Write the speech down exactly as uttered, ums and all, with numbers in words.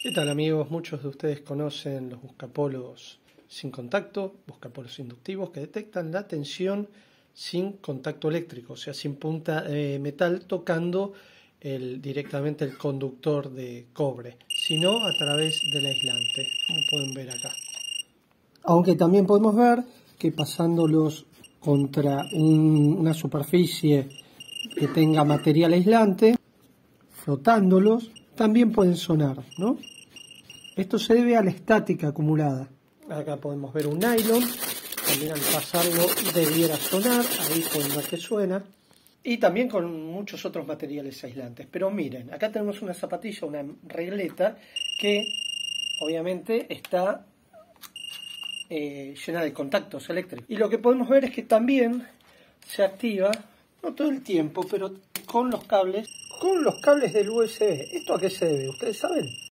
¿Qué tal amigos? Muchos de ustedes conocen los buscapolos sin contacto, buscapolos inductivos que detectan la tensión sin contacto eléctrico, o sea, sin punta de metal tocando el, directamente el conductor de cobre, sino a través del aislante, como pueden ver acá. Aunque también podemos ver que pasándolos contra un, una superficie que tenga material aislante, frotándolos, también pueden sonar, ¿no? Esto se debe a la estática acumulada. Acá podemos ver un nylon, también al pasarlo debiera sonar, ahí pueden ver que suena. Y también con muchos otros materiales aislantes. Pero miren, acá tenemos una zapatilla, una regleta, que obviamente está eh, llena de contactos eléctricos. Y lo que podemos ver es que también se activa, no todo el tiempo, pero con los cables, con los cables del U S B. ¿Esto a qué se debe? ¿Ustedes saben?